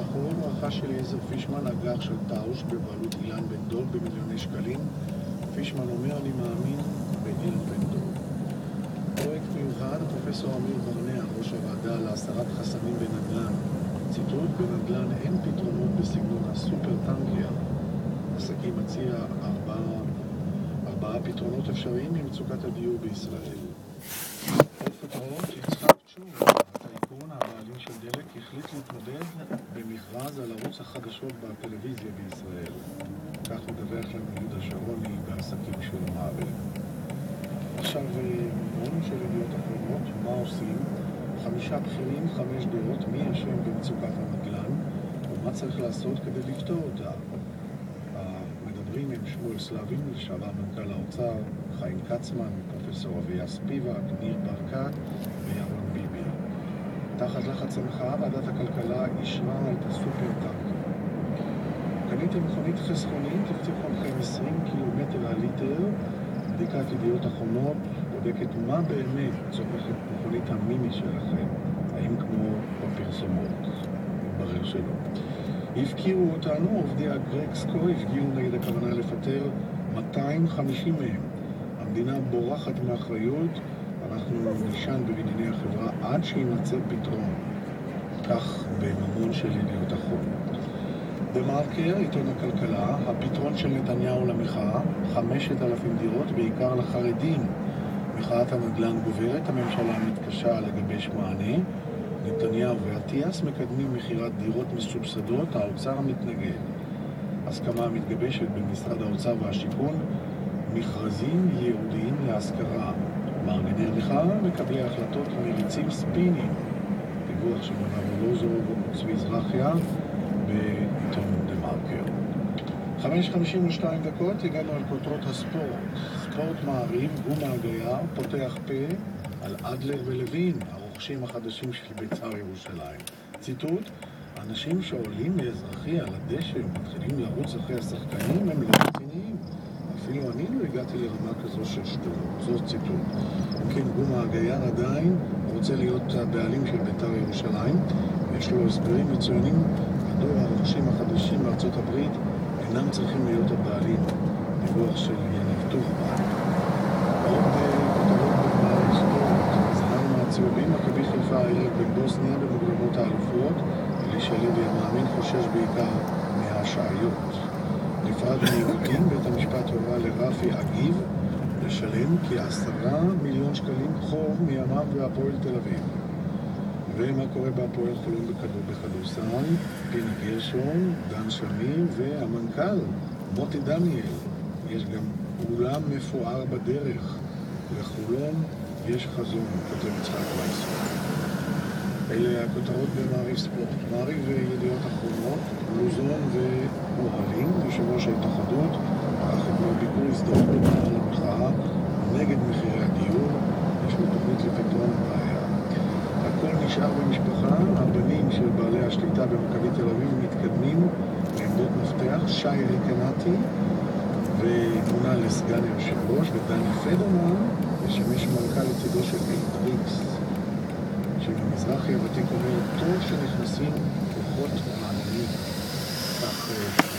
האחרון רכש אליעזר פישמן אג"ח של טאוש בבעלות אילן בן דב במיליוני שקלים. פישמן אומר, אני מאמין באילן בן דב. פרויקט מיוחד, פרופסור אמיר ברנע, ראש הוועדה להסרת חסמים בנדל"ן. ציטוט, בנדל"ן אין פתרונות בסגנון הסופר טנקר. עסקים מציע ארבעה פתרונות אפשריים למצוקת הדיור בישראל. עוד פתרונות, יצחק צ'ור, הטייקון, הבעלים של דלק, החליט להתמודד במכרז על ערוץ החדשות בטלוויזיה בישראל. כך מדווח לנו יהודה שרוני בעסקים של מעבל. עכשיו מימון של ידיעות אחרונות, מה עושים? 5 בכירים, 5 דעות, מי אשם במצוקת הנדל"ן ומה צריך לעשות כדי לפתור אותה. המדברים הם שמואל סלבין, לשעבר מנכ"ל האוצר, חיים קצמן, פרופסור אביה ספיבק, ניר ברקת וירון ביבי. תחת לחץ המחאה, ועדת הכלכלה אישרה את הסופר טנקר. קניתם מכונית חסכונית, הבטיחו לכם 20 קילומטר על ליטר. בדיקת ידיעות אחרונות בודקת מה באמת צורכת מכונית המיני שלכם, האם כמו בפרסומות, מתברר שלא. הפקירו אותנו, עובדי הגרקסקו הפגיעו נגד הכוונה לפטר 250 מהם. המדינה בורחת מאחריות, אנחנו נשען בבנייני החברה עד שימצא פתרון. כך בממון של ידיעות אחרונות. במרקר, עיתון הכלכלה, הפתרון של נתניהו למחאה, 5,000 דירות, בעיקר לחרדים. מחאת הנדל"ן גוברת, הממשלה מתקשה לגבש מענה. נתניהו ואטיאס מקדמים מחירת דירות מסובסדות, האוצר מתנגד. הסכמה מתגבשת במשרד האוצר והשיכון, מכרזים ייעודיים להשכרה. מארגני המחאה, מקבלי החלטות מריצים ספינים. דיווח של מרב לוזוב וצבי זרחיה בעיתון דה מרקר. 5:52 הגענו על כותרות הספורט. ספורט מעריב, גומה הגייר, פותח פה על אדלר ולוין, הרוכשים החדשים של בית"ר ירושלים. ציטוט, אנשים שעולים מאזרחי על הדשא ומתחילים לרוץ אחרי השחקנים הם לא רציניים. אפילו אני לא הגעתי לרמה כזו של שטות. זאת ציטוט. כן, גומה הגייר עדיין רוצה להיות הבעלים של בית"ר ירושלים. יש לו הסברים מצוינים. מדוע הרוכשים החדשים בארצות הברית אינם צריכים להיות הבעלים. דיווח של יניב טוחמן. עוד כותרות בגמר ספורט. זהב מהצהובים, מכבי חיפה הערב בבוסניה במוקדמות האלופות. אלישע לוי המאמין חושש בעיקר מהשעיות. נפרד מיהודים, בית המשפט הורה לרפי אגיב לשלם כ10 מיליון שקלים חוב מימיו בהפועל תל אביב. ומה קורה בהפועל חולון בכדורסל, פיני גרשון, דן שמיר והמנכ"ל מוטי דניאל. יש גם אולם מפואר בדרך לחולון, יש חזון, כותב יצחק וייסמן. אלה הכותרות במעריב ספורט. מעריב וידיעות אחרונות, לוזון ואוהלים, יושב ראש ההתאחדות, החברה ביקור הזדהות במעל המחאה נגד מחירי הדיור, יש לו תוכנית לפתרון הבעיה. הכל נשאר במשפחה, הבנים של בעלי השליטה במכבי תל אביב מתקדמים לעמדות מפתח, שי ריקנטי ומונה לסגן יושב ראש, ודני פדרמן ישמש מנכ"ל לצידו של אייטריקס. שבמזרחי הוותיק אומר, טוב שנכנסים כוחות מעניינים. כך